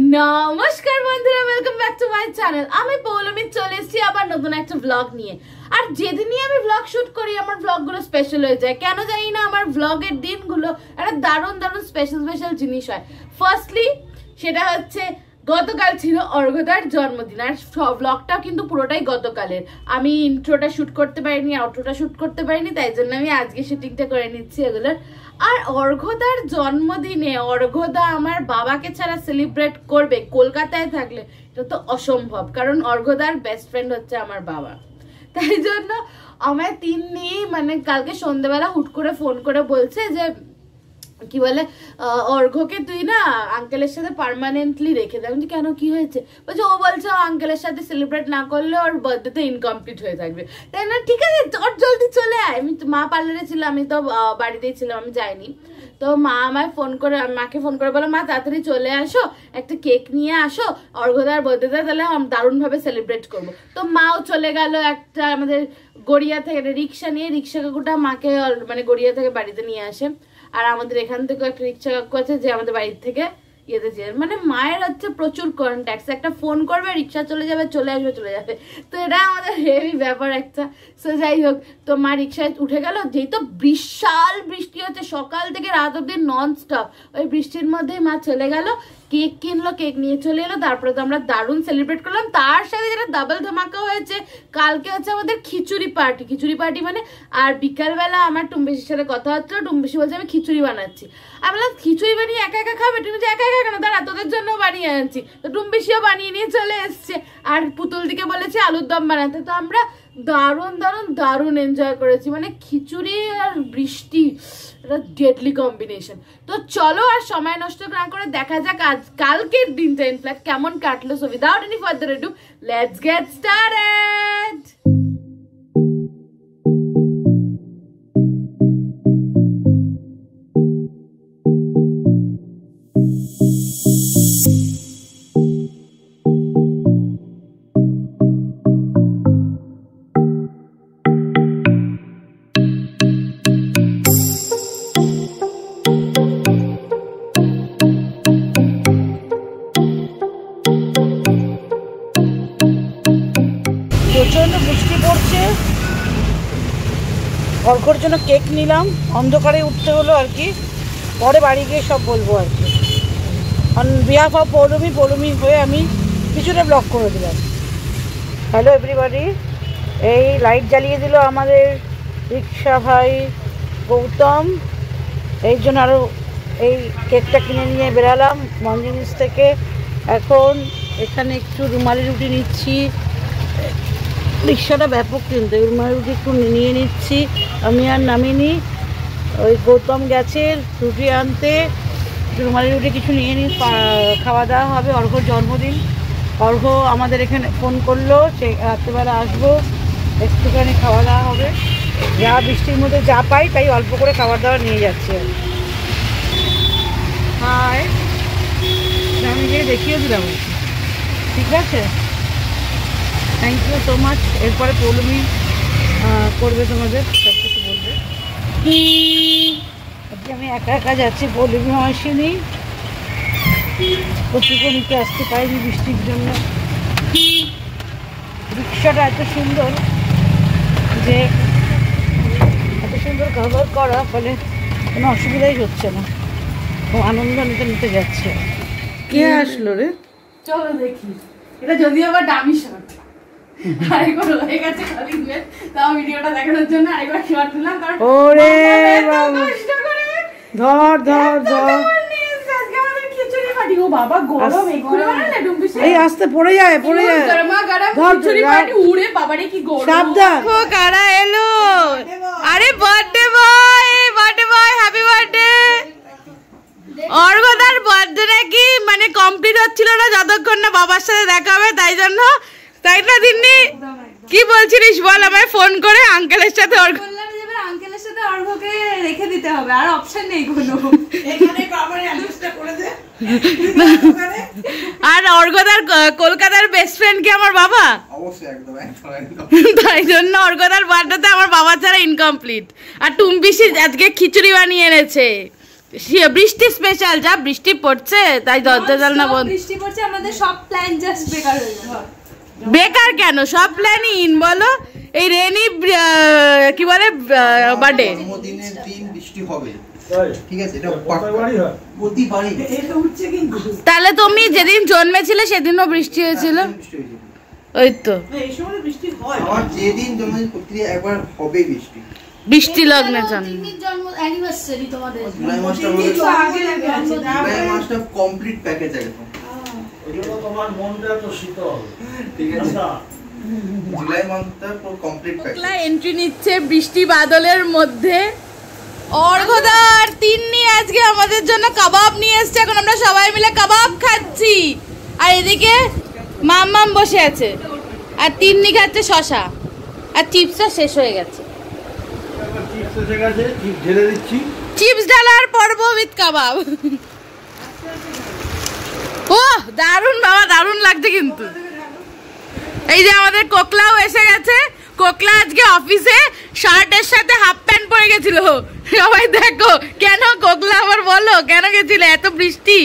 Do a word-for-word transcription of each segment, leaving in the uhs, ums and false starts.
নমস্কার বন্ধুরা, welcome back to my channel. আমি পৌলমি চলে এসেছি আবার নতুন একটা ব্লগ নিয়ে। আর যেদিনই আমি ব্লগ শুট করি আমার ব্লগগুলো স্পেশাল হয়ে যায়, কেন জানি না। আমার ব্লগের দিনগুলো একটা দারুণ দারুণ স্পেশাল স্পেশাল জিনিস হয়। ফার্স্টলি সেটা হচ্ছে গতকাল ছিল অর্ঘদার জন্মদিন, আর ব্লগটাও কিন্তু পুরোটাই গতকালের। আমি ইন্ট্রোটা শুট করতে পারিনি, আউট্রোটা শুট করতে পারিনি, তাই জন্য আমি আজকে শুটিংটা করে নিচ্ছি এগুলোর। আর অর্ঘদার জন্মদিনে অর্ঘদা আমার বাবাকে ছাড়া সেলিব্রেট করবে কলকাতায় থাকলে, এটা তো অসম্ভব, কারণ অর্ঘদার বেস্ট ফ্রেন্ড হচ্ছে আমার বাবা। তাই জন্য আমার তিন নিয়েই মানে কালকে সন্ধ্যেবেলা হুট করে ফোন করে বলছে যে কি বলে অর্ঘকে তুই না আঙ্কেলের সাথে পার্মানেন্টলি রেখে দে। আমি কেন, কি হয়েছে? বলছে ও বলছে ও আঙ্কেলের সাথে সেলিব্রেট না করলে ওর বার্থডেতে ইনকমপ্লিট হয়ে থাকবে। তাই না, ঠিক আছে চট জলদি চলে আয়। আমি মা পার্লারে ছিল, আমি তো বাড়িতেই ছিলাম, আমি যাইনি। তো মা আমায় ফোন করে, মাকে ফোন করে বলো মা তাড়াতাড়ি চলে আসো, একটা কেক নিয়ে আসো, অর্ঘদার বার্থডেতে তাহলে দারুণভাবে সেলিব্রেট করবো। তো মাও চলে গেল একটা আমাদের গড়িয়া থেকে রিক্সা নিয়ে। রিক্সা কাকুটা মাকে মানে গড়িয়া থেকে বাড়িতে নিয়ে আসে। আর আমাদের এখান থেকে একটা রিক্সা কাকু আছে যে আমাদের বাড়ির থেকে ইয়েতে যায়। মানে মায়ের হচ্ছে প্রচুর কন্ট্যাক্টস, একটা ফোন করবে রিক্সা চলে যাবে, চলে আসবে চলে যাবে। তো এটা আমাদের হেভি ব্যাপার একটা। সো যাই হোক, তো মা রিক্সায় উঠে গেল। যেই তো বিশাল বৃষ্টি হচ্ছে সকাল থেকে রাত অব্দি নন স্টপ, ওই বৃষ্টির মধ্যেই মা চলে গেল, কেক কিনলো, কেক নিয়ে চলে এলো। তারপরে তো আমরা দারুণ সেলিব্রেট করলাম। তার সাথে যেটা ডাবল ধামাকা হয়েছে, কালকে হচ্ছে আমাদের খিচুড়ি পার্টি। খিচুড়ি পার্টি মানে, আর বিকালবেলা আমার টুম্বেশির সাথে কথা হচ্ছে, টুম্বেশি বলছে আমি খিচুড়ি বানাচ্ছি। আমি বললাম খিচুড়ি বানিয়ে একা একা খাবে? তুমি যে একা একা কেন, তারা তোদের জন্য বানিয়ে আনছি। তো টুম্বেশিও বানিয়ে নিয়ে চলে এসছে। আর পুতুল দিকে বলেছে আলুর দম বানাতে। তো আমরা দারুণ দারুণ দারুণ এনজয় করেছি। মানে খিচুড়ি আর বৃষ্টি, এটা ডেডলি কম্বিনেশন। তো চলো আর সময় নষ্ট না করে দেখা যাক আজ কালকের দিনটা ইনফ্যাক্ট কেমন কাটলো। So without any further ado, let's get started. প্রচন্ড বৃষ্টি পড়ছে, অর্ঘর জন্য কেক নিলাম, অন্ধকারে উঠতে হলো আর কি, পরে বাড়ি গিয়ে সব বলবো আর কি। On behalf of Poulami Poulami হয়ে আমি কিছুটা ব্লগ করে দিলাম। হ্যালো এভরিবডি, এই লাইট জ্বালিয়ে দিল আমাদের রিক্সা ভাই গৌতম, এই জন্য আরও এই কেকটা কিনে নিয়ে বেরালাম মঞ্জিনিস থেকে। এখন এখানে একটু রুমালি রুটি নিচ্ছি, রিক্সাটা ব্যাপক কিন্তু রুমালি রুটি একটু নিয়ে নিচ্ছি। আমি আর নামিনি, ওই গৌতম গেছে রুটি আনতে, রুমালি রুটি কিছু নিয়ে নিই, খাওয়া দাওয়া হবে। অর্ঘর জন্মদিন, অর্ঘ আমাদের এখানে ফোন করলো সে রাত্রেবেলা আসবো, একটুখানি খাওয়া দাওয়া হবে। যা বৃষ্টির মধ্যে যা পাই তাই অল্প করে খাবার দাওয়া নিয়ে যাচ্ছি। হাই, আমি গিয়ে দেখিয়ে দিলাম, ঠিক আছে, থ্যাংক ইউ সো মাচ। এরপরে পৌলমি করবে তোমাদের সব কিছু বলবে। আজকে আমি একা একা যাচ্ছি, পৌলমি আসেনি, প্রচুরও নিতে আসতে পারিনি বৃষ্টির জন্য। রিক্সাটা এত সুন্দর যে এত সুন্দর কভার করা, ফলে কোনো অসুবিধাই হচ্ছে না, খুব আনন্দ নিতে নিতে যাচ্ছে। কে আসলো রে? চলো দেখি। এটা যদিও আবার দামি শট, আরেকবার হয়ে গেছে খালি দুয়ে, তাও ভিডিওটা দেখানোর জন্য আরেকবার শট নিলাম। কারণ ওরে বাবা, ধর ধর ধর, খিচুড়ি পার্টি, ও বাবা গরম, এগুলো না ডুম্বিস এই আস্তে পড়ে যায় পড়ে যায়, গরমা গরম খিচুড়ি পার্টি, উড়ে বাবারে কি গরম। সাবধান। ও কারা এলো? আরে birthday boy, birthday boy, happy birthday. অর্ঘদার বার্থডে নাকি মানে কমপ্লিট হচ্ছিল না যতক্ষণ না বাবার সাথে দেখা হবে, তাই জন্য, তাই না দিন্নি? কি বলছিলিস বল আমায় ফোন করে? আঙ্কেলের সাথে অর্ঘ আঙ্কেলের সাথে অর্ঘকে রেখে দিতে হবে, আর অপশন নেই কোনো। এখানে বাবার অ্যাড্রেসটা করে দে। আর অর্ঘদার কলকাতার বেস্ট ফ্রেন্ড কি আমার বাবা? অবশ্যই, একদম একদম। তাই জন্য অর্ঘদার বার্থডেতে আমার বাবা ছাড়া ইনকমপ্লিট। আর টুম্পিসি আজকে খিচুড়ি বানিয়ে এনেছে, বৃষ্টি স্পেশাল, যা বৃষ্টি পড়ছে তাই দরজা জানলা বন্ধ। বৃষ্টি পড়ছে, আমাদের সব প্ল্যান জাস্ট বেকার হয়ে গেল। বেকার কেন, সব প্ল্যানই ইন বলো। এই রেনি কি বলে বার্থডে জন্মদিনের দিন বৃষ্টি হবে, ঠিক আছে, এটা প্রতি বাড়ি এটা হচ্ছে। কিন্তু তাহলে তুমি যেদিন জন্মেছিলে সেদিনও বৃষ্টি হয়েছিল? ওই তো এই সময় বৃষ্টি হয়। আমার যেদিন জন্মদিন প্রতি একবার হবে বৃষ্টি। বৃষ্টি লগ্নের জন্য জন্ম অ্যানিভার্সারি তোমাদের। জুলাই মাসটা কিন্তু আগে লেগে আছে। জুলাই মাসটা কমপ্লিট প্যাকেজ একদম। তোমার মনটা তো শীতল, ঠিক আছে, জুলাই মাসটা পুরো কমপ্লিট প্যাকেজ। এন্ট্রি নিচ্ছে বৃষ্টি বাদলের মধ্যে। অর্ঘদার তিন্নি আজকে আমাদের জন্য কাবাব নিয়ে এসছে, এখন আমরা সবাই মিলে কাবাব খাচ্ছি। আর এদিকে মাম্মাম বসে আছে, আর তিন্নি খাচ্ছে শশা, আর চিপসটা শেষ হয়ে গেছে। চিপস এসে গেছে, চিপস ঢেলে দিচ্ছি। চিপস ডালার পর্ব উইথ কাবাব। ও দারুণ বাবা, দারুণ লাগছে কিন্তু। এই যে আমাদের কোকলাও এসে গেছে। কোকলা আজকে অফিসে শার্টের সাথে হাফ প্যান্ট পরে গেছিল। সবাই দেখো কেন, কোকলা আবার বলো কেন গেছিল, এত বৃষ্টি।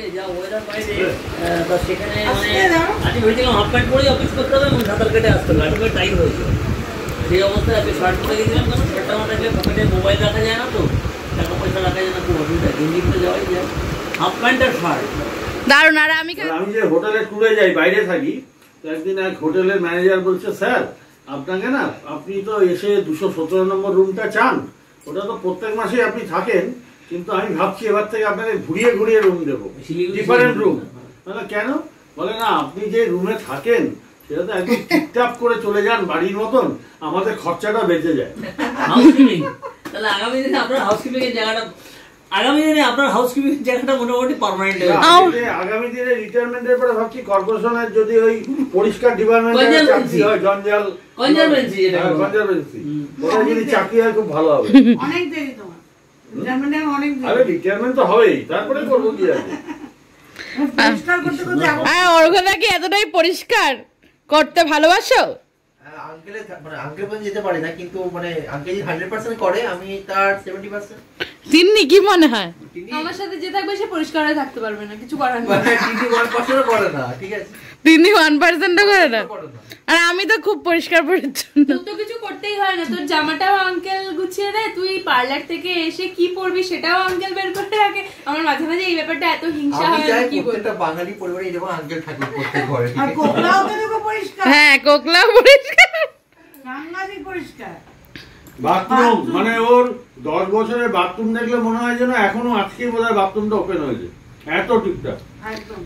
সেই অবস্থায় আজকে শার্ট পরে গেছিলাম, কারণ শার্টটা আমার কাছে পকেটে মোবাইল রাখা যায় না, তো টাকা পয়সা রাখা যায় না, খুব অসুবিধা। গেঞ্জি করে যাওয়াই যায়, হাফ প্যান্ট আর শার্ট দারুণ। আর আমি আমি যে হোটেলে ট্যুরে যাই, বাইরে থাকি, একদিন এক হোটেলের ম্যানেজার বলছে, স্যার আপনাকে না, আপনি তো এসে দুশো সতেরো নম্বর রুমটা চান, ওটা তো প্রত্যেক মাসে আপনি থাকেন, কিন্তু আমি ভাবছি এবার থেকে আপনাকে ঘুরিয়ে ঘুরিয়ে রুম দেবো, ডিফারেন্ট রুম। মানে কেন? বলে না, আপনি যে রুমে থাকেন সেটা তো একদম ঠিকঠাক করে চলে যান বাড়ির মতন, আমাদের খরচাটা বেঁচে যায়। হাউসকিপিং, তাহলে আগামী দিনে আপনার হাউসকিপিং এর জায়গাটা আগামী দিনে আপনার হাউসকিপিং এর জায়গাটা মোটামুটি পার্মানেন্ট হয়ে যাবে। আগামী দিনে রিটায়ারমেন্টের পরে ভাবছি কর্পোরেশনের যদি ওই পরিষ্কার ডিপার্টমেন্টের চাকরি হয়, জঞ্জাল কনজারভেন্সি, এটা কনজারভেন্সি, ওটা যদি চাকরি হয় খুব ভালো হবে। অনেক দেরি তোমার রিটায়ারমেন্টে, অনেক দেরি। আরে রিটায়ারমেন্ট তো হবেই, তারপরে করবো কি আছে। পরিষ্কার করতে করতে আর অর্ঘদা কি এতটাই পরিষ্কার করতে ভালোবাসো? আঙ্কেলে মানে আঙ্কেল পর্যন্ত যেতে পারে না, কিন্তু মানে আঙ্কেল যদি হান্ড্রেড পার্সেন্ট করে, আমি তার সেভেন্টি পার্সেন্ট। তিন্নি কি মনে হয়? আমার সাথে যে থাকবে সে পরিষ্কার হয়ে থাকতে পারবে না, কিছু করার নেই। টিটি ওয়ান পার্সেন্ট করে না, ঠিক আছে, তিন্নি ওয়ান পার্সেন্টও করে না। আর আমি তো খুব পরিষ্কার পরিচ্ছন্ন। তোর তো কিছু করতেই হয় না, তোর জামাটাও আঙ্কেল গুছিয়ে দেয়, তুই পার্লার থেকে এসে কি পরবি সেটাও আঙ্কেল বের করে রাখে। আমার মাঝে মাঝে এই ব্যাপারটা এত হিংসা হয়, আমি কি বলবো। প্রত্যেকটা বাঙালি পরিবারে এরকম আঙ্কেল থাকে প্রত্যেক ঘরে, ঠিক আর আছে। কোকলাও তো দেখো পরিষ্কার, হ্যাঁ কোকলা পরিষ্কার, সাংঘাতিক পরিষ্কার। বাথরুম মানে ওর দশ বছরের বাথরুম দেখলে মনে হয় যেন এখনো আজকে বোধহয় বাথরুমটা ওপেন হয়েছে, এত ঠিকঠাক। একদম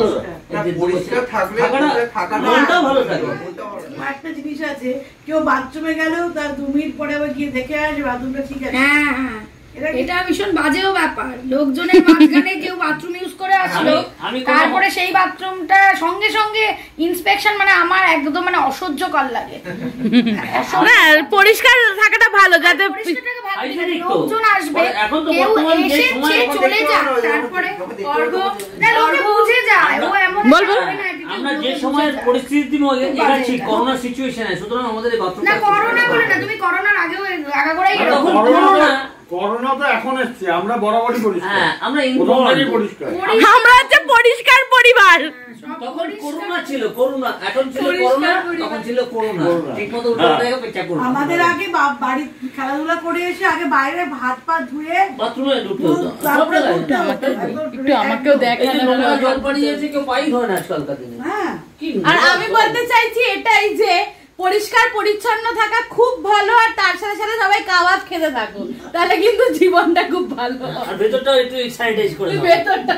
পরিষ্কার থাকলে থাকাটা মনটাও ভালো থাকে। একটা জিনিস আছে, কেউ বাথরুমে গেলেও তার দু মিনিট পরে আবার গিয়ে দেখে আসে বাথরুমটা ঠিক আছে। হ্যাঁ হ্যাঁ, এটা ভীষণ বাজেও ব্যাপার। লোকজনের মাঝখানে কেউ বাথরুম ইউজ করে আসলো, তারপরে সেই বাথরুমটা সঙ্গে সঙ্গে ইন্সপেকশন, মানে আমার একদম মানে অসহ্যকর লাগে। না পরিষ্কার থাকাটা ভালো, যাতে পরিষ্কারটাকে ভালো লাগে। হাইজেনিক তো। লোকজন আসবে, এখন তো কেউ বর্তমানে যে এসে সময় সে চলে যায়, তারপরে অর্ঘ না লোকে বুঝে যায় ও এমন বলবো? একটা না, attitude আমরা লোকে যে বুঝে সময়ের যায়। পরিস্থিতি এগাচ্ছি করোনা সিচুয়েশনে, সুতরাং আমাদের এই বাথরুম না করোনা বলে না, তুমি করোনার আগেও আগাগোড়াই আর এরকম। তখন করোনা করোনা তো এখন এসছে, আমরা বরাবরই পরিষ্কার, হ্যাঁ আমরা প্রথমবারই ইনফর্ম। পরিষ্কার। আমরা হচ্ছে পরিষ্কার পরিবার। তখন করোনা ছিল, করোনা এখন ছিল করোনা, তখন ছিল করোনা, ঠিকমতো উঠে উঠে পেঁচা করোনা। আমাদের আগে বা- বাড়ি খেলাধুলা করে এসে আগে বাইরে হাত পা ধুয়ে বাথরুমে ঢুকতে হতো। তারপরে সব জায়গায়। করতে হতো। একটু আমাকেও এই দেখা যে নোংরা জল পাড়ি যাচ্ছে, কেউ পাই ধরে না আজকালকার দিনে। হ্যাঁ, কি আর আমি বলতে চাইছি এটাই যে পরিষ্কার পরিচ্ছন্ন থাকা খুব ভালো, আর তার সাথে সাথে সবাই কাবাব খেতে থাকুন, তাহলে কিন্তু জীবনটা খুব ভালো। আর ভেতরটাও একটু স্যানিটাইজ করে দাও। ভেতরটা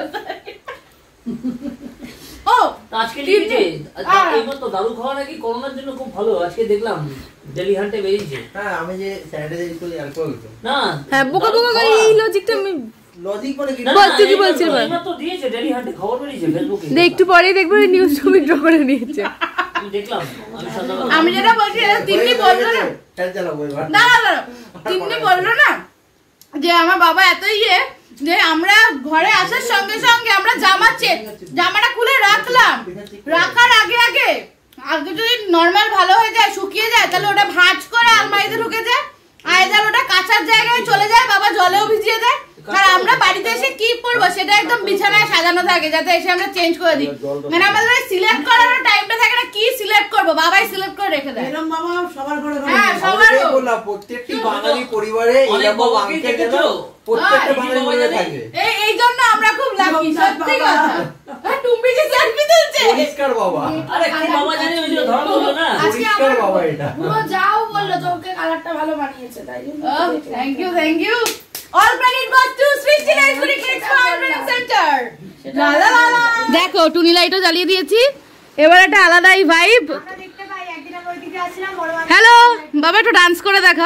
ও আজকে লিখেছে এইবার তো দারু খাওয়া নাকি করোনার জন্য খুব ভালো, আজকে দেখলাম ডেলি হান্টে বেরিয়েছে। হ্যাঁ, আমি যে স্যানিটাইজার ইউজ করি অ্যালকোহল তো। না হ্যাঁ বোকা বোকা করে এই লজিকটা আমি লজিক মানে কি? না, বল, না, তুই কি এইবার বলছিস তো- বল। এইবার তো দিয়েছে ডেলি হান্টে, খবর বেরিয়েছে ফেসবুকে। দে একটু পরেই দেখবো নিউজ ছবি ড্র করে নিয়েছে। আমি দেখলাম, আমি সন্ধ্যাবেলা আমি যেটা বলছি তিন্নি বললো না, চাল চালাবো এবার। না না না তিন্নি বললো না যে আমার বাবা এত ইয়ে যে আমরা ঘরে আসার সঙ্গে সঙ্গে আমরা জামা চেক জামাটা খুলে রাখলাম, রাখার আগে আগে আগে যদি নর্মাল ভালো হয়ে যায়, শুকিয়ে যায়, তাহলে ওটা ভাঁজ করে আলমারিতে ঢুকে যায়, আয়দার ওটা কাঁচার জায়গায় চলে যায়, বাবা জলেও ভিজিয়ে দেয়, আর আমরা বাড়িতে এসে কি পরবো সেটা একদম বিছানায় সাজানো থাকে, যাতে এসে আমরা চেঞ্জ করে দিই। মানে আমাদের সিলেক্ট করার টাইমটা থাকে না, কি সিলেক্ট করবো বাবাই সিলেক্ট করে রেখে দেয়। এরকম বাবা সবার ঘরে ঘরে। হ্যাঁ সবার বললাম প্রত্যেকটি বাঙালি পরিবারে এরকম আঙ্কেল গেল প্রত্যেকটা বাঙালি পরিবারে থাকে। এই এই জন্য আমরা খুব লাকি, সত্যি কথা। টুম্পি যে সেলফি তুলছে পরিষ্কার বাবা। আরে কি বাবা জানে ওই যে ধরা বললো না পরিষ্কার বাবা এটা। পুরো যাও বললো তোকে কালারটা ভালো বানিয়েছে তাই জন্য। Thank you thank you. All credit goes to Srishti নাইসপুরি কিডস কনফারেন্স সেন্টার। লা লা লা। দেখো টুনি লাইটও জ্বালিয়ে দিয়েছি, এবার একটা আলাদাই ভাইব। আমরা দেখতে পাই একদিন আমরা ওইদিকে আসলাম বড় বাবা। হ্যালো বাবা, একটু ডান্স করে দেখা।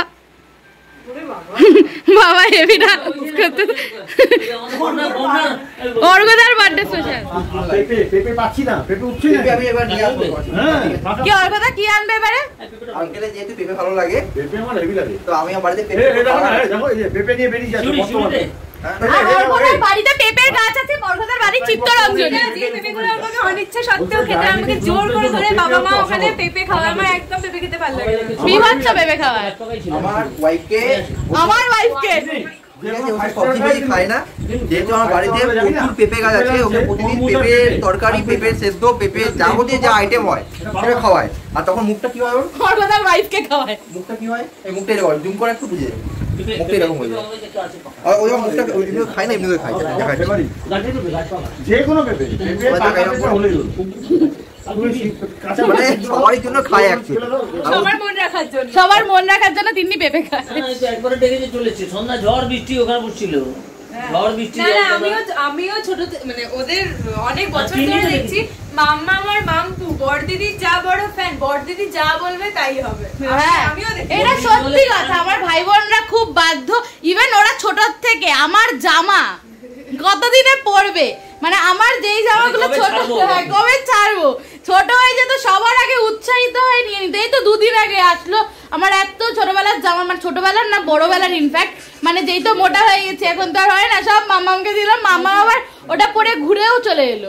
বাবা হেভি ডান্স করতে। অর্ঘদার বার্থডে স্পেশাল। পেপে পেপে পাচ্ছি না, পেপে উঠছে না। পেঁপে আমি এবার নিয়ে আসবো। হ্যাঁ কি অর্ঘদা কি আনবে এবারে? আঙ্কেলের যেহেতু পেঁপে ভালো লাগে, পেপে আমার হেভি লাগে। তো আমি আমার বাড়িতে এই পেঁপে এই দেখো না, এই দেখো এই যে পেপে নিয়ে বেরিয়ে যাচ্ছে চুরি বর্তমানে। চুরিতে আর অর্ঘদার বাড়িতে পেঁপের গাছ আছে, অর্ঘদার বাড়ি চিত্তরঞ্জনে। যে পেঁপেগুলো আমাকে অনিচ্ছা সত্ত্বেও খেতে আমাকে জোর করে ধরে বাবা মা ওখানে পেঁপে খাওয়া, আমার একদম পেঁপে খেতে ভালো লাগে না। বিভৎস পেঁপে খাওয়া আমার ওয়াইফকে আমার ওয়াইফকে। ঠিক আছে, ওকে সবজি ভাজি খায় না, যেহেতু আমার বাড়িতে প্রচুর পেঁপে গাছ আছে, ওকে প্রতিদিন পেঁপে তরকারি, পেঁপে সেদ্ধ, পেঁপে যাবতীয় যা আইটেম হয় সেটা খাওয়ায়। আর তখন মুখটা কি হয় ওর? অর্ঘদার ওয়াইফকে খাওয়ায়। মুখটা কি হয়? এই মুখটা এরকম হয়, জুম করে একটু বুঝে যাবে, মুখটা এরকম হয়ে যায়। আর ওই মুখটা এমনি খায় না, এমনি করে খায়, দেখায়। যে কোনো পেপে পেপে পাকা পেপে হলেই হলো। মানে সবারই জন্য খায় অ্যাকচুয়ালি। সবার মন রাখার জন্য। সবার মন রাখার জন্য তিন্নি পেঁপে খায়। একবারে ডেকে চলেছে সন্ধ্যা, ঝড় বৃষ্টি ওখানে পড়ছিল, ঝড় বৃষ্টি। না না আমিও আমিও ছোট থে- মানে ওদের অনেক বছর ধরে দেখছি মাম্মা আমার মামপু বড়দিদি যা বড় ফ্যান, বড়দিদি যা বলবে তাই হবে। হ্যাঁ, আমিও দেখি। এটা সত্যি কথা। আমার ভাই বোনরা খুব বাধ্য, ইভেন ওরা ছোট থেকে আমার জামা কতদিনে পরবে, মানে আমার যেই জামাগুলো কবে ছোট ছাড়বো? হ্যাঁ, কবে ছাড়বো, ছোট হয়ে যেত সবার আগে উৎসাহিত হয়ে নিয়ে নিত। এই তো দুদিন আগে আসলো আমার এত ছোটবেলার জামা, মানে ছোটবেলার না বড়বেলার ইনফ্যাক্ট, মানে যেই তো মোটা হয়ে গেছে এখন তো আর হয় না, সব মামামকে দিলাম, মামা আবার ওটা পরে ঘুরেও চলে এলো।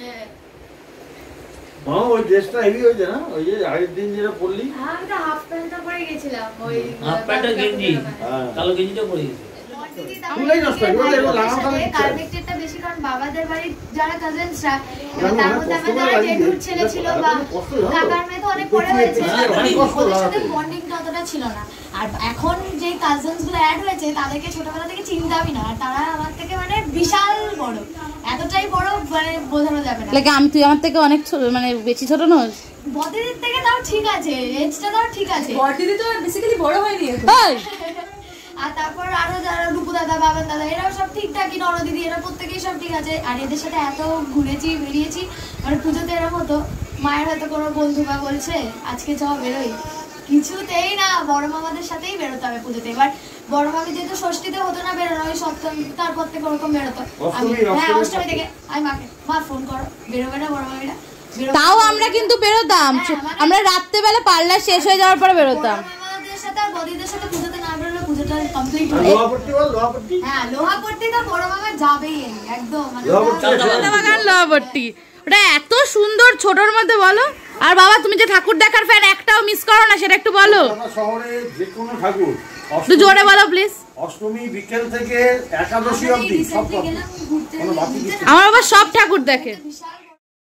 মা ওই ড্রেসটা হেভি হয়েছে না, ওই যে আগের দিন যেটা পরলি। আমি তো হাফ প্যান্টটা পরে গেছিলাম ওই হাফ প্যান্ট আর গেঞ্জি, হ্যাঁ। কালো গেঞ্জিটা পরে গেছে। তুলাই নষ্ট হয়, এগুলো এগুলো লাগানো থাকে। কানেক্টেডটা বেশি, কারণ বাবাদের বাড়ির যারা কাজিনসরা, জানো তার না, মধ্যে কষ্ট আমার করে যারা লাগিয়ে জেঠুর দিই। ছেলে ছিল এটা বা কষ্ট জানো তো? কাকার মেয়ে তো অনেক পরে হয়েছে, হ্যাঁ, অনেক কষ্ট ওদের লাগা সাথে থাকে। বন্ডিংটা অতটা ছিল না। আর এখন যে কাজিনস গুলো অ্যাড হয়েছে তাদেরকে ছোটবেলা থেকে চিনতামই না, আর তারা আমার থেকে মানে বিশাল বড়, এতটাই বড় মানে বোঝানো যাবে না। লাগে আমি, তুই আমার থেকে অনেক ছোট, মানে বেশি ছোট নস। বদিদির থেকে তাও ঠিক আছে, এজটা তাও ঠিক আছে। বড়দিদি তো বেসিক্যালি বড় হয়নি এখন। আর তারপর আরো যারা রূপু দাদা, বাবান দাদা, এরাও সব ঠিকঠাকই, নরদিদি এরা প্রত্যেকেই সব ঠিক আছে। আর এদের সাথে এত ঘুরেছি বেরিয়েছি, মানে পুজোতে এরকম হতো, মায়ের হয়তো কোনো বন্ধু বা বলছে আজকে চ বেরোই, কিছুতেই না, বড় মামাদের সাথেই বেরোতে হবে পুজোতে। এবার বড় মামি যেহেতু ষষ্ঠীতে হতো না বেরোনো, ওই সপ্তমী তারপর থেকে ওরকম বেরোতো। আমি হ্যাঁ অষ্টমী থেকে আমি মাকে, মা ফোন করো বেরোবে না বড় মামিরা, বেরোবে। তাও আমরা কিন্তু বেরোতাম, হ্যাঁ, মানে- আমরা রাত্রেবেলা পার্লার শেষ হয়ে যাওয়ার পরে বেরোতাম। বড় মামাদের সাথে আর বদিদের সাথে পুজোতে না বেরোলে পুজোটা কমপ্লিট হয়। লোহাপট্টি বল, লোহাপট্টি। হ্যাঁ লোহাপট্টি তো বড় মামা যাবেই একদম, মানে লোহাপট্টি আছে। বাগান লোহাপট্টি, ওটা এত সুন্দর ছোটর মধ্যে বলো। আর বাবা তুমি যে ঠাকুর দেখার ফ্যান, একটাও মিস করো না, সেটা একটু বলো। কলকাতা শহরে যে কোনো ঠাকুর একটু জোরে বলো প্লিজ। অষ্টমী বিকেল থেকে একাদশী অবধি সব রিসেন্টলি গেলাম ঘুরতে, কোনো বাকি কিছু আমার বাবা সব ঠাকুর দেখে। বিশাল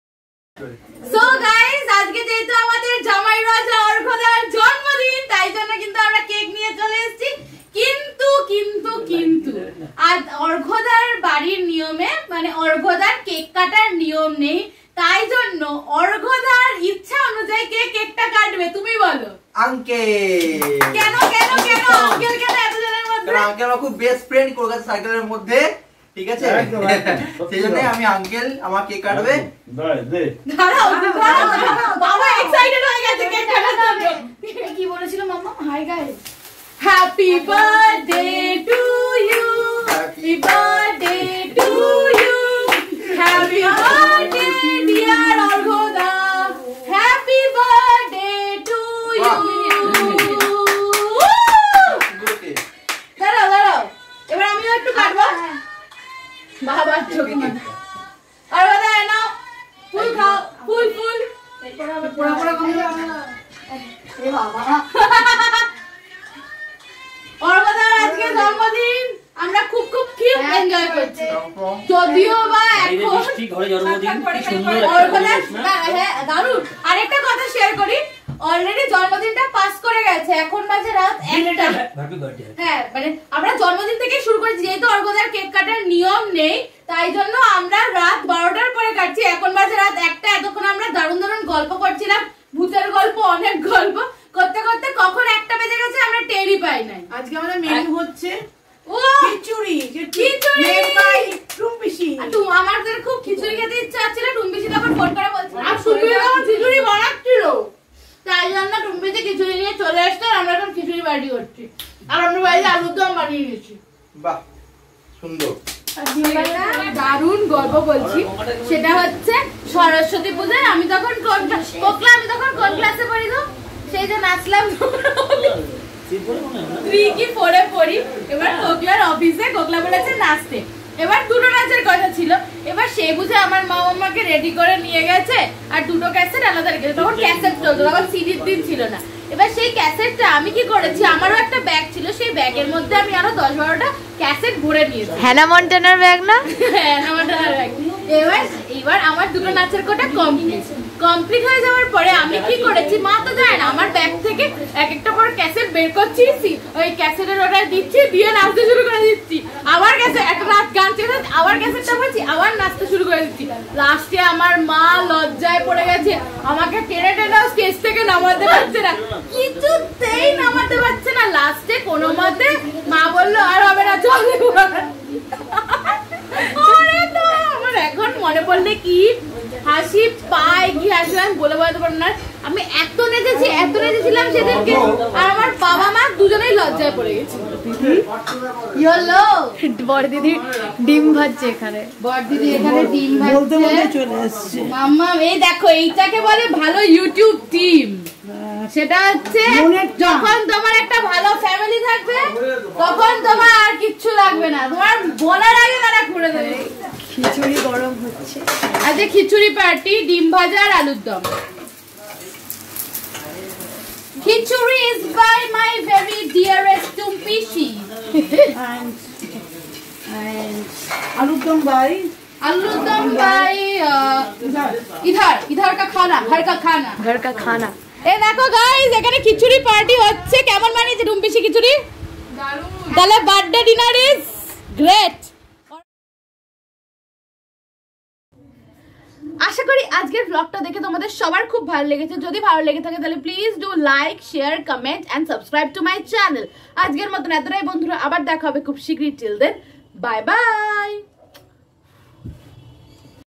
সো গাইস, আজকে যেহেতু আমাদের জামাই রাজা অর্ঘদার জন্মদিন, তাই জন্য কিন্তু আমরা কেক নিয়ে চলে এসেছি। কিন্তু কিন্তু কিন্তু আজ অর্ঘদার বাড়ির নিয়মে, মানে অর্ঘদার কেক কাটার নিয়ম নেই, তাই জন্য অর্ঘদার ইচ্ছা অনুযায়ী কে কেকটা কাটবে তুমি বলো। আঙ্কেল। কেন কেন কেন আঙ্কেল কেন এতজনের মধ্যে? কারণ আঙ্কেল আমার খুব বেস্ট ফ্রেন্ড কলকাতা সার্কেলের মধ্যে, ঠিক আছে? একদম, একদম। সেই জন্য আমি আঙ্কেল আমার কেক কাটবে। দে দে দাঁড়াও দাঁড়াও, দাঁড়াও, বাবা এক্সাইটেড হয়ে গেছে কেক কাটার জন্য। কি বলেছিল মাম্মা? Hi guys, Happy birthday to you. Happy birthday to you. Happy birthday dear Orghoda. Happy birthday to you. দাঁড়াও দাঁড়াও, এবার আমিও একটু কাটবো। বাবা চোখ না। অর্ঘদা নাও, ফুল খাও, ফুল ফুল। পোড়া পোড়া গন্ধ। এ বাবা, অর্ঘদার আজকে জন্মদিন, আমরা খুব খুব খুব হ্যাঁ দারুন। আরেকটা কথা শেয়ার করি, অলরেডি জন্মদিনটা পাস করে গেছে, এখন বাজে রাত একটা। হ্যাঁ মানে আমরা জন্মদিন থেকে শুরু করেছি, যেহেতু অর্ঘদার কেক কাটার নিয়ম নেই তাই জন্য আমরা রাত বারোটার পরে কাটছি, এখন বাজে রাত একটা। এতক্ষণ আমরা দারুণ দারুণ গল্প করছিলাম, ভূতের গল্প, অনেক গল্প করতে করতে কখন একটা বেজে গেছে আমরা টেরই পাই নাই। আজকে আমাদের মেনু হচ্ছে ও খিচুড়ি, খিচুড়ি টুম্পিসি। আমাদের খুব খিচুড়ি খেতে ইচ্ছা হচ্ছিল, টুম্পিসি তখন ফোন করে বলছিল আর সুন্দরী তখন খিচুড়ি বানাচ্ছিল, তাই জন্য টুম্পিসি খিচুড়ি নিয়ে চলে আসতো। আমরা এখন খিচুড়ি পার্টি করছি আর আমরা বাড়িতে আলুর দম বানিয়ে নিয়েছি। বাহ সুন্দর। দারুণ গল্প বলছি, সেটা হচ্ছে সরস্বতী পূজায় আমি তখন কোন কোকলা আমি তখন কোন ক্লাসে পড়ি গো, সেই যে নাচলাম থ্রি কি ফোরে পড়ি। এবার কোকলার অফিসে কোকলা বলেছে নাচতে, এবার দুটো নাচের কথা ছিল, এবার সে বুঝে আমার মা আমাকে রেডি করে নিয়ে গেছে আর দুটো ক্যাসেট আলাদা রেখেছে, তখন ক্যাসেট চলতো, তখন সিডির দিন ছিল না। এবার সেই ক্যাসেটটা আমি কি করেছি, আমারও একটা ব্যাগ ছিল, সেই ব্যাগের মধ্যে আমি আরো দশ বারোটা ক্যাসেট ভরে নিয়েছি। হ্যানা মন্টানার ব্যাগ না? হ্যানা মন্টানার ব্যাগ। এবার এবার আমার দুটো নাচের কোটা কমপ্লিট কমপ্লিট হয়ে যাওয়ার পরে আমি কি করেছি, মা তো জানে না, আমার ব্যাগ থেকে এক একটা করে ক্যাসেট বের করছি, ওই ক্যাসেটের ওটা দিচ্ছি, দিয়ে নাচতে শুরু করে দিচ্ছি। আবার ক্যাসেট একটা নাচ গান ছিল, আবার ক্যাসেটটা বলছি, আবার নাচতে শুরু করে দিচ্ছি। লাস্টে আমার মা লজ্জায় পড়ে গেছে, আমাকে টেনে টেনে স্টেজ থেকে নামাতে পারছে না, কিছুতেই নামাতে পারছে না। লাস্টে কোনো মতে মা বললো আর হবে না, চল। আমার এখন মনে পড়লে কি হাসি পায়, কি হাসি আমি বলে বলতে পারবো না। আমি এত নেচেছি এত নেচেছিলাম সেদিনকে, আর আমার বাবা মা দুজনেই লজ্জায় পড়ে গেছে। বড় দিদি ডিম ভাজছে এখানে, বড় দিদি এখানে ডিম বলতে বলতে ভাজছে। চলে আসছে। মাম্মা এই দেখো, এইটাকে বলে ভালো ইউটিউব টিম। সেটা হচ্ছে যখন তোমার একটা ভালো ফ্যামিলি থাকবে তখন তোমার আর কিচ্ছু লাগবে না, তোমার বলার আগে তারা করে দেবে। খিচুড়ি গরম হচ্ছে। আজকে খিচুড়ি পার্টি, ডিম ভাজা আর আলুর দম। খিচুড়ি is by my very dearest Tumpishi. And and आलू दम भाई आलू दम by uh, इधर इधर का खाना, घर का खाना, घर का खाना। এ দেখো গাইস, এখানে খিচুড়ি পার্টি হচ্ছে। কেমন বানিয়েছে টুম্পিসি খিচুড়ি? দারুণ। তাহলে বার্থডে ডিনার ইজ গ্রেট। আশা করি আজকের ব্লগটা দেখে তোমাদের সবার খুব ভালো লেগেছে। যদি ভালো লেগে থাকে তাহলে please do like, share, comment and subscribe to my channel. আজকের মতন এতটাই বন্ধুরা, আবার দেখা হবে খুব শীঘ্রই। Till then bye by.